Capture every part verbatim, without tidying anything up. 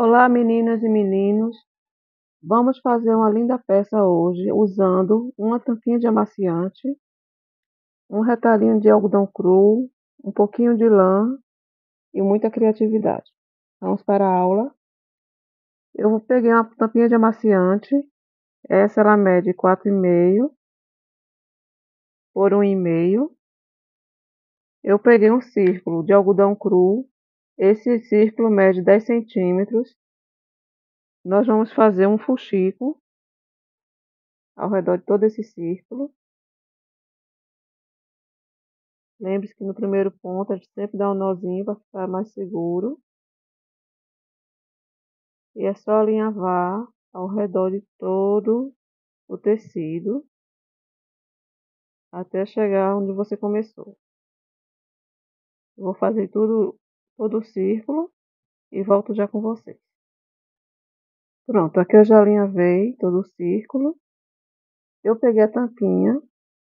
Olá, meninas e meninos. Vamos fazer uma linda peça hoje usando uma tampinha de amaciante, um retalhinho de algodão cru, um pouquinho de lã e muita criatividade. Vamos para a aula. Eu peguei uma tampinha de amaciante. Essa ela mede quatro e meio por um e meio. Eu peguei um círculo de algodão cru. Esse círculo mede dez centímetros. Nós vamos fazer um fuxico ao redor de todo esse círculo. Lembre-se que no primeiro ponto a gente sempre dá um nozinho para ficar mais seguro. E é só alinhavar ao redor de todo o tecido até chegar onde você começou. Eu vou fazer tudo, todo o círculo e volto já com vocês. Pronto, aqui eu já alinhavei todo o círculo. Eu peguei a tampinha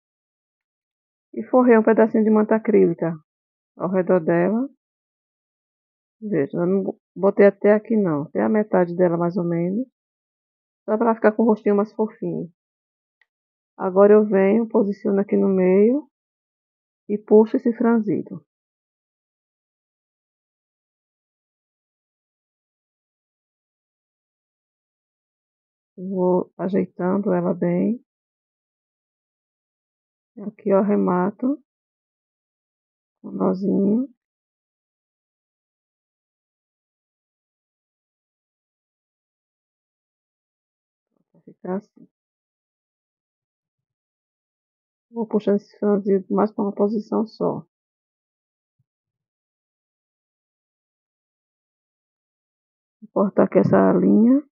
e forrei um pedacinho de manta acrílica ao redor dela. Veja, eu não botei até aqui não, até a metade dela mais ou menos. Só para ela ficar com o rostinho mais fofinho. Agora eu venho, posiciono aqui no meio e puxo esse franzido. Vou ajeitando ela bem. Aqui eu arremato o nozinho. Vai ficar assim. Vou puxando esse franzido mais para uma posição só. Vou cortar aqui essa linha.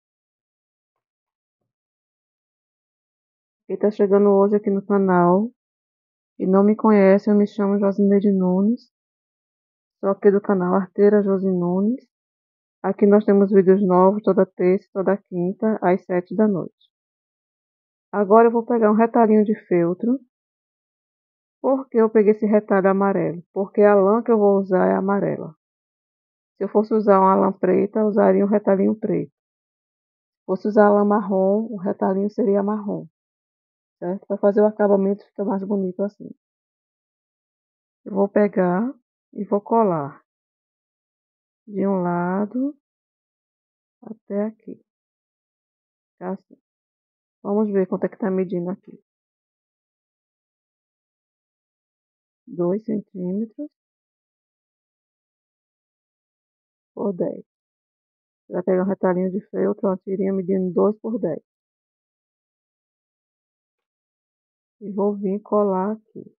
Quem está chegando hoje aqui no canal e não me conhece, eu me chamo Josineide Nunes. Sou aqui do canal Arteira Josi Nunes. Aqui nós temos vídeos novos toda terça e toda quinta, às sete da noite. Agora eu vou pegar um retalhinho de feltro. Por que eu peguei esse retalho amarelo? Porque a lã que eu vou usar é amarela. Se eu fosse usar uma lã preta, eu usaria um retalhinho preto. Se fosse usar a lã marrom, o retalhinho seria marrom. Certo? Para fazer o acabamento fica mais bonito assim. Eu vou pegar e vou colar de um lado até aqui. Tá assim. Vamos ver quanto é que tá medindo aqui. dois centímetros por dez. Você vai pegar um retalhinho de feltro, uma tirinha medindo dois por dez. E vou vir colar aqui.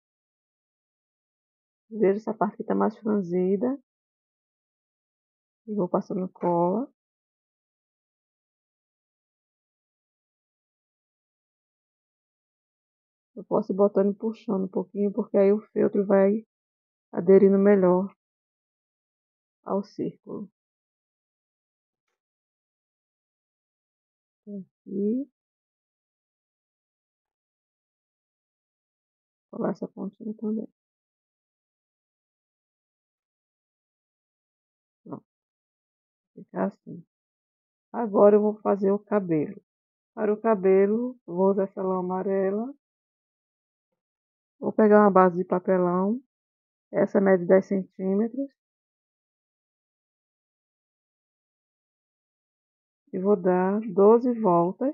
Veja essa parte que está mais franzida. E vou passando cola. Eu posso ir botando e puxando um pouquinho, porque aí o feltro vai aderindo melhor ao círculo. Aqui. Colar essa pontinha também. Pronto. Ficar assim. Agora eu vou fazer o cabelo. Para o cabelo, vou usar essa lã amarela. Vou pegar uma base de papelão. Essa mede dez centímetros. E vou dar doze voltas.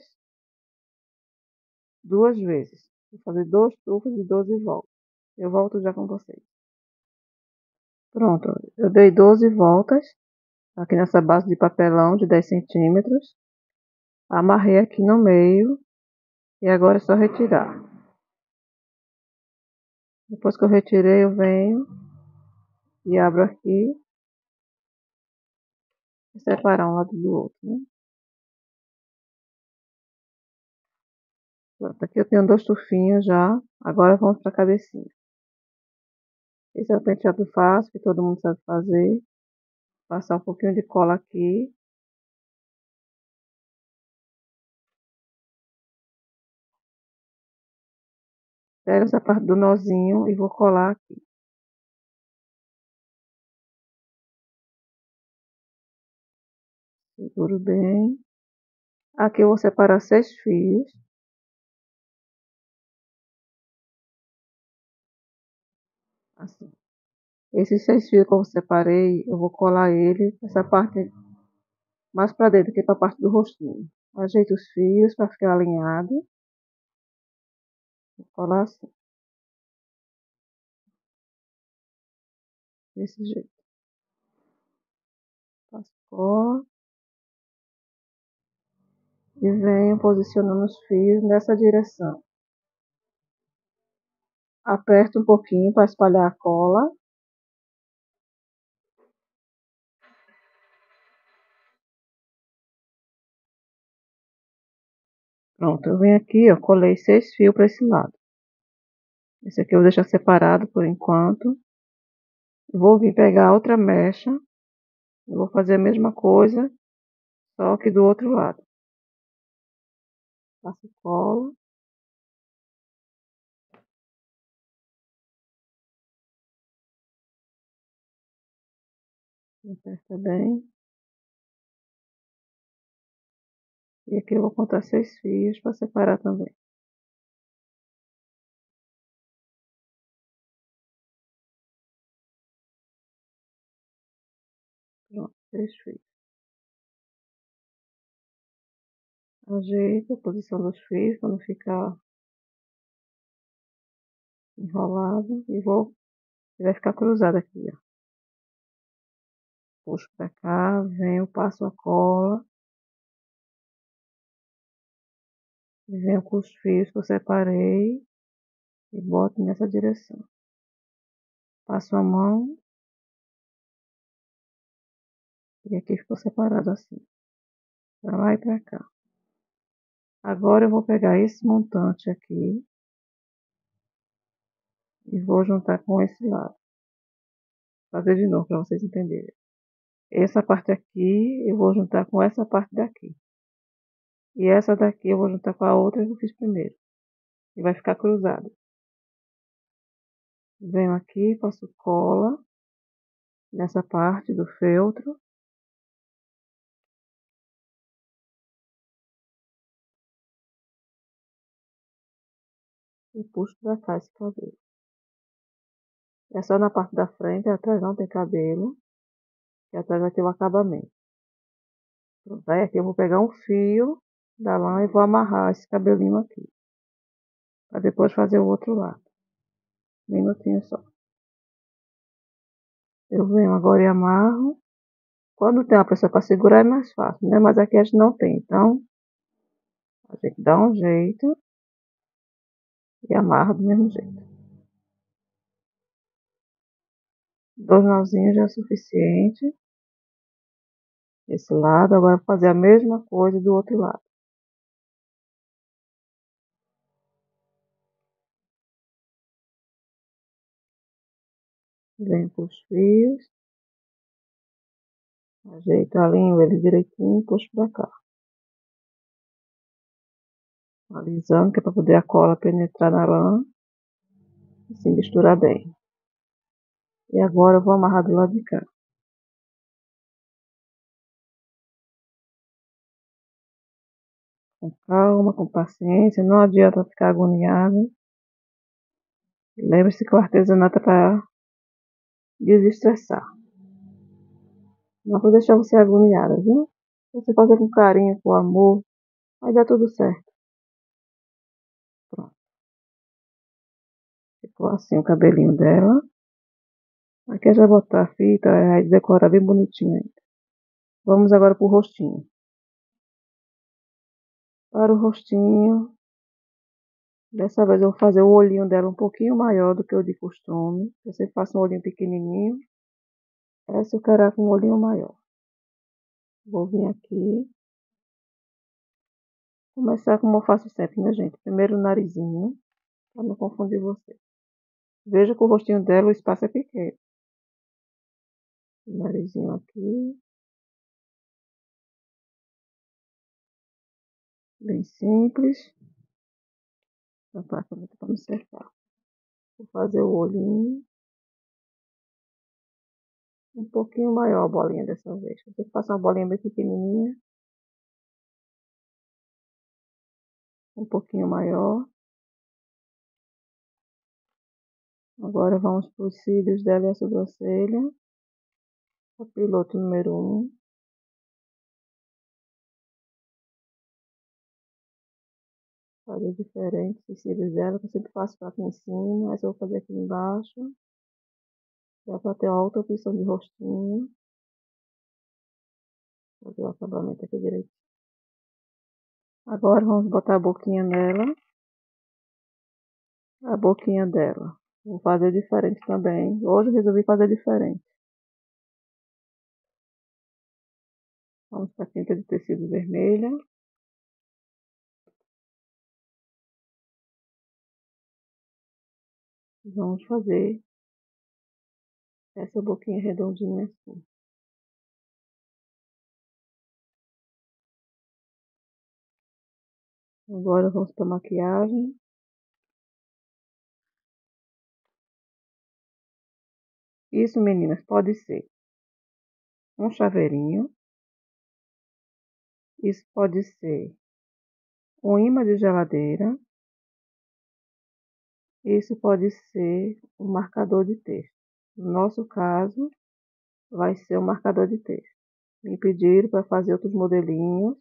Duas vezes. Vou fazer dois tufos de doze voltas. Eu volto já com vocês. Pronto. Eu dei doze voltas. Aqui nessa base de papelão de dez centímetros. Amarrei aqui no meio. E agora é só retirar. Depois que eu retirei, eu venho e abro aqui. E separar um lado do outro, né? Pronto, aqui eu tenho dois tufinhos já. Agora vamos para a cabecinha. Esse é o penteado fácil, que todo mundo sabe fazer. Passar um pouquinho de cola aqui. Pego essa parte do nozinho e vou colar aqui. Seguro bem. Aqui eu vou separar seis fios. Assim. Esses seis fios que eu separei, eu vou colar ele, essa parte mais pra dentro, aqui pra parte do rostinho. Ajeito os fios pra ficar alinhado. Vou colar assim, desse jeito. Passo cola e venho posicionando os fios nessa direção. Aperto um pouquinho para espalhar a cola. Pronto, eu venho aqui, ó, colei seis fios para esse lado. Esse aqui eu vou deixar separado por enquanto. Vou vir pegar outra mecha. Eu vou fazer a mesma coisa, só que do outro lado. Passo cola. Aperta bem. E aqui eu vou contar seis fios para separar também. Pronto, seis fios. Ajeito a posição dos fios para não ficar enrolado. E vou, vai ficar cruzado aqui, ó. Puxo para cá, venho, passo a cola. E venho com os fios que eu separei e boto nessa direção. Passo a mão. E aqui ficou separado assim. Pra lá e pra cá. Agora eu vou pegar esse montante aqui. E vou juntar com esse lado. Fazer de novo para vocês entenderem. Essa parte aqui eu vou juntar com essa parte daqui. E essa daqui eu vou juntar com a outra que eu fiz primeiro. E vai ficar cruzado. Venho aqui, passo cola nessa parte do feltro. E puxo pra cá esse cabelo. É só na parte da frente, atrás não tem cabelo. E atrás vai ter o acabamento. Pronto, aí aqui eu vou pegar um fio da lã e vou amarrar esse cabelinho aqui. Pra depois fazer o outro lado. Um minutinho só. Eu venho agora e amarro. Quando tem uma pessoa para segurar é mais fácil, né? Mas aqui a gente não tem, então a gente dá um jeito e amarra do mesmo jeito. Dois nozinhos já é suficiente. Esse lado, agora vou fazer a mesma coisa do outro lado. Venho com os fios. Ajeito, alinho ele direitinho e puxo pra cá. Alisando, que é para poder a cola penetrar na lã e se misturar bem. E agora eu vou amarrar do lado de cá. Com calma, com paciência, não adianta ficar agoniado. Lembre-se que o artesanato é para desestressar. Não vou deixar você agoniada, viu? Você fazer com carinho, com amor, vai dar tudo certo. Pronto. Ficou assim o cabelinho dela. Aqui já botar a fita, aí decorar bem bonitinho ainda. Vamos agora pro rostinho. Para o rostinho, dessa vez eu vou fazer o olhinho dela um pouquinho maior do que o de costume. Eu sempre faço um olhinho pequenininho. Essa eu quero com um olhinho maior. Vou vir aqui. Começar como eu faço sempre, né, gente? Primeiro o narizinho, para não confundir você. Veja que o rostinho dela, o espaço é pequeno. O narizinho aqui. Bem simples. Apartamento para me cercar. Vou fazer o olhinho. Um pouquinho maior a bolinha dessa vez. Você faça uma bolinha bem pequenininha. Um pouquinho maior. Agora vamos para os cílios dela e a sobrancelha. O piloto número um. Fazer diferente os cílios dela, que eu sempre faço aqui em cima, mas eu vou fazer aqui embaixo. Dá para ter uma outra opção de rostinho. Vou fazer o acabamento aqui direito. Agora vamos botar a boquinha nela. A boquinha dela. Vou fazer diferente também. Hoje eu resolvi fazer diferente. Vamos para a tinta de tecido vermelha. Vamos fazer essa boquinha redondinha assim. Agora vamos para a maquiagem. Isso, meninas, pode ser um chaveirinho. Isso pode ser um imã de geladeira. Isso pode ser um marcador de texto. No nosso caso, vai ser um marcador de texto. Me pediram para fazer outros modelinhos.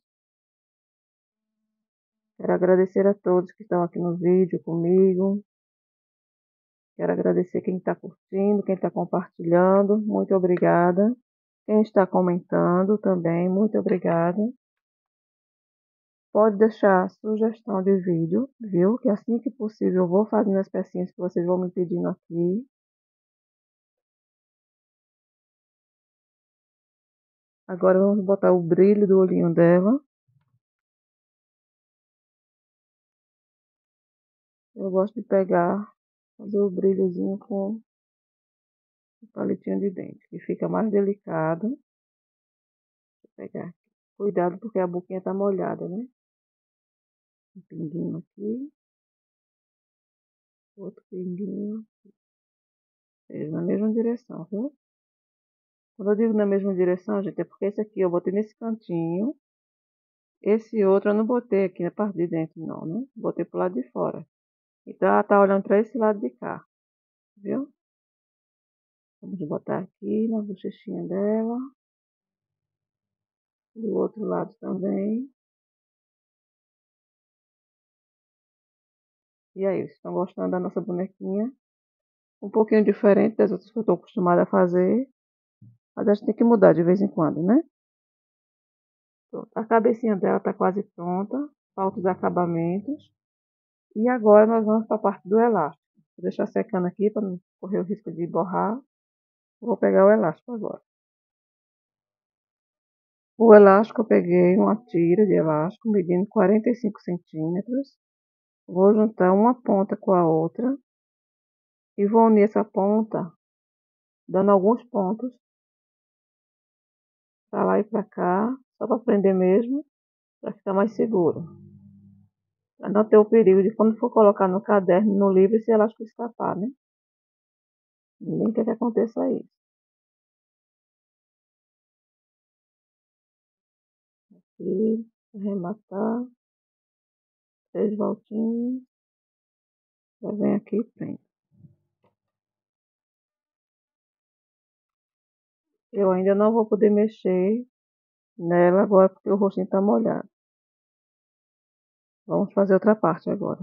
Quero agradecer a todos que estão aqui no vídeo comigo. Quero agradecer quem está curtindo, quem está compartilhando. Muito obrigada. Quem está comentando também, muito obrigada. Pode deixar sugestão de vídeo, viu? Que assim que possível eu vou fazendo as pecinhas que vocês vão me pedindo aqui. Agora vamos botar o brilho do olhinho dela. Eu gosto de pegar, fazer o brilhozinho com o palitinho de dente, que fica mais delicado. Vou pegar aqui. Cuidado porque a boquinha tá molhada, né? Um pinguinho aqui. Outro pinguinho. Seja na mesma direção, viu? Quando eu digo na mesma direção, gente, é porque esse aqui eu botei nesse cantinho. Esse outro eu não botei aqui na parte de dentro, não, né? Botei pro lado de fora. Então ela tá olhando para esse lado de cá, viu? Vamos botar aqui na bochechinha dela. Do outro lado também. E aí, vocês estão gostando da nossa bonequinha? Um pouquinho diferente das outras que eu estou acostumada a fazer. Mas a gente tem que mudar de vez em quando, né? Pronto. A cabecinha dela está quase pronta. Falta os acabamentos. E agora nós vamos para a parte do elástico. Vou deixar secando aqui para não correr o risco de borrar. Vou pegar o elástico agora. O elástico eu peguei uma tira de elástico medindo quarenta e cinco centímetros. Vou juntar uma ponta com a outra. E vou unir essa ponta, dando alguns pontos. Para lá e para cá. Só para prender mesmo. Para ficar mais seguro. Para não ter o perigo de quando for colocar no caderno, no livro, esse elástico escapar, né? Ninguém quer que aconteça isso. Aqui, arrematar. Três voltinhas. Já vem aqui e prende. Eu ainda não vou poder mexer nela agora porque o rostinho está molhado. Vamos fazer outra parte agora.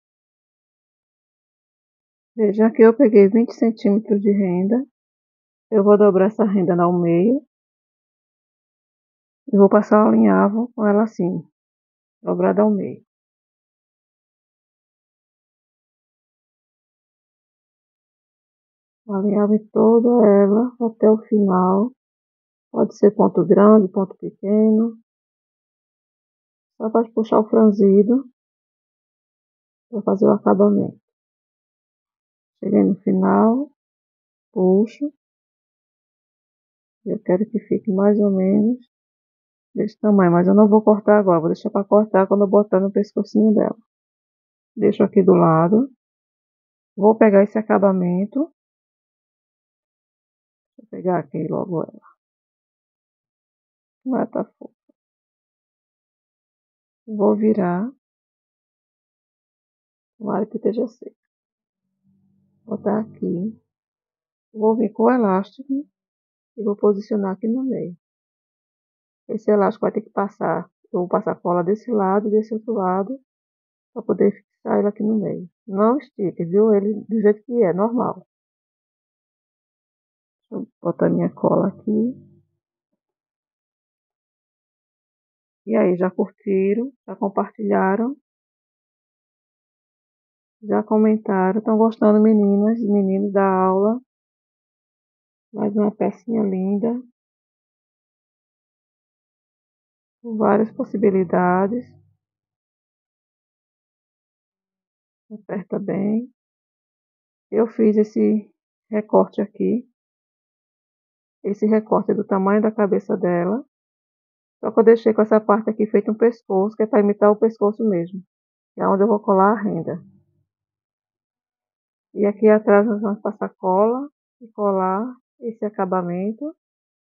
Veja que eu peguei vinte centímetros de renda. Eu vou dobrar essa renda ao meio. E vou passar o alinhavo com ela assim, dobrada ao meio. Alinhavo em toda ela até o final. Pode ser ponto grande, ponto pequeno. Só para puxar o franzido para fazer o acabamento. Cheguei no final, puxo. Eu quero que fique mais ou menos desse tamanho, mas eu não vou cortar agora, vou deixar para cortar quando eu botar no pescocinho dela. Deixo aqui do lado. Vou pegar esse acabamento. Vou pegar aqui logo ela. Ela tá fofa. Vou virar. Tomara que esteja seca. Botar aqui. Vou vir com o elástico e vou posicionar aqui no meio. Esse elástico vai ter que passar. Eu vou passar cola desse lado e desse outro lado para poder fixar ele aqui no meio. Não estique, viu? Ele do jeito que é, normal. Deixa eu botar minha cola aqui. E aí, já curtiram? Já compartilharam? Já comentaram? Estão gostando, meninas e meninos, da aula? Mais uma pecinha linda. Com várias possibilidades. Aperta bem. Eu fiz esse recorte aqui. Esse recorte é do tamanho da cabeça dela. Só que eu deixei com essa parte aqui feita um pescoço, que é para imitar o pescoço mesmo. Que é onde eu vou colar a renda. E aqui atrás nós vamos passar cola e colar esse acabamento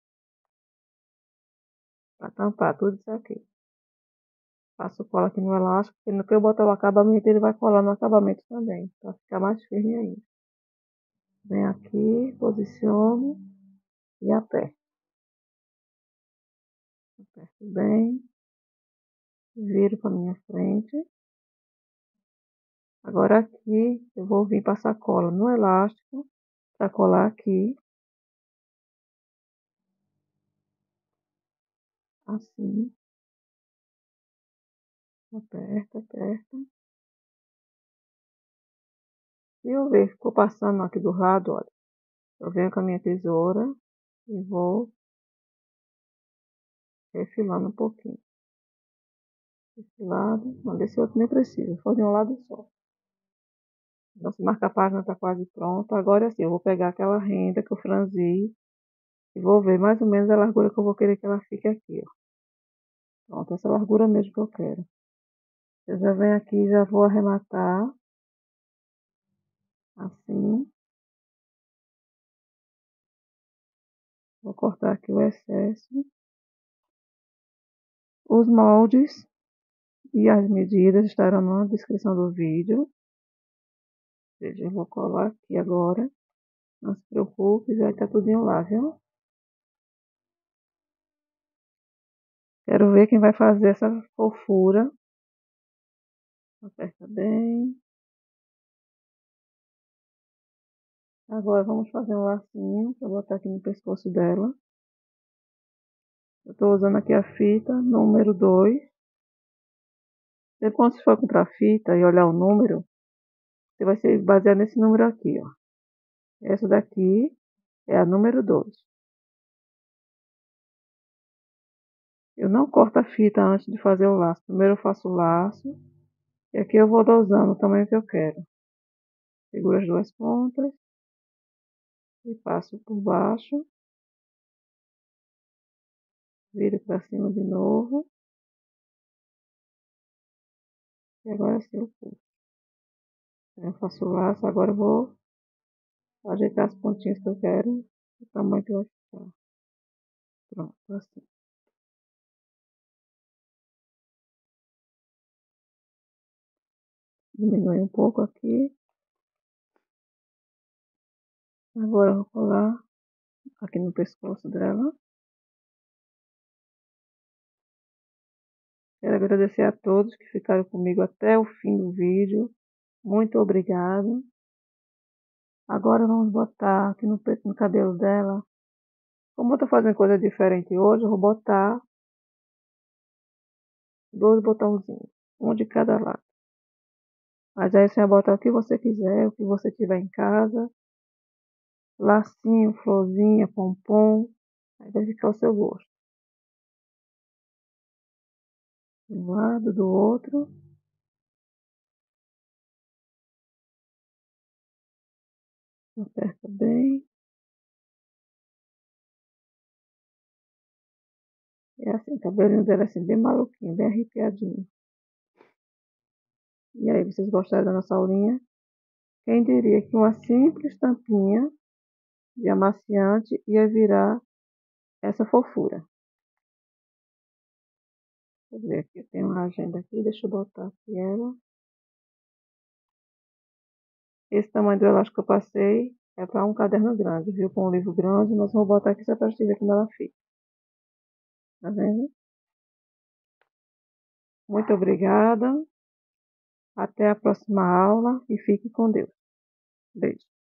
para tampar tudo isso aqui. Passo cola aqui no elástico, porque no que eu botar o acabamento, ele vai colar no acabamento também, para ficar mais firme ainda. Venho aqui, posiciono e aperto. Aperto bem, viro para minha frente. Agora aqui eu vou vir passar cola no elástico para colar aqui. Assim. Aperta, aperta. E eu ver, ficou passando aqui do lado, olha. Eu venho com a minha tesoura e vou refilando um pouquinho. Desse lado, não, desse outro nem precisa, foi de um lado só. Nossa marca-página está quase pronta. Agora assim, eu vou pegar aquela renda que eu franzi e vou ver mais ou menos a largura que eu vou querer que ela fique aqui, ó. Pronto, essa largura mesmo que eu quero. Eu já venho aqui e já vou arrematar. Assim. Vou cortar aqui o excesso. Os moldes e as medidas estarão na descrição do vídeo. Veja, eu vou colar aqui agora. Não se preocupe, já está tudinho lá, viu? Quero ver quem vai fazer essa fofura. Aperta bem. Agora vamos fazer um lacinho para botar aqui no pescoço dela. Eu estou usando aqui a fita número dois. Depois, quando você for comprar fita e olhar o número, você vai se basear nesse número aqui, ó. Essa daqui é a número dois. Eu não corto a fita antes de fazer o laço. Primeiro eu faço o laço. E aqui eu vou dosando o tamanho que eu quero. Seguro as duas pontas. E passo por baixo. Viro para cima de novo. E agora sim eu puxo. Eu faço o laço. Agora eu vou ajeitar as pontinhas que eu quero. O tamanho que vai ficar. Pronto, assim. Diminui um pouco aqui. Agora eu vou colar aqui no pescoço dela. Quero agradecer a todos que ficaram comigo até o fim do vídeo. Muito obrigado. Agora vamos botar aqui no, no cabelo dela. Como eu tô fazendo coisa diferente hoje, eu vou botar dois botãozinhos. Um de cada lado. Mas aí você vai botar o que você quiser, o que você tiver em casa. Lacinho, florzinha, pompom. Aí vai ficar o seu gosto. De um lado, do outro. Aperta bem. É assim, o cabelinho dela é assim, bem maluquinho, bem arrepiadinho. E aí, vocês gostaram da nossa aulinha? Quem diria que uma simples tampinha de amaciante ia virar essa fofura. Deixa eu ver aqui, tem uma agenda aqui, deixa eu botar aqui ela. Esse tamanho do elástico que eu passei é para um caderno grande, viu? Com um livro grande, mas vou botar aqui só para você ver como ela fica. Tá vendo? Muito obrigada. Até a próxima aula e fique com Deus. Beijo.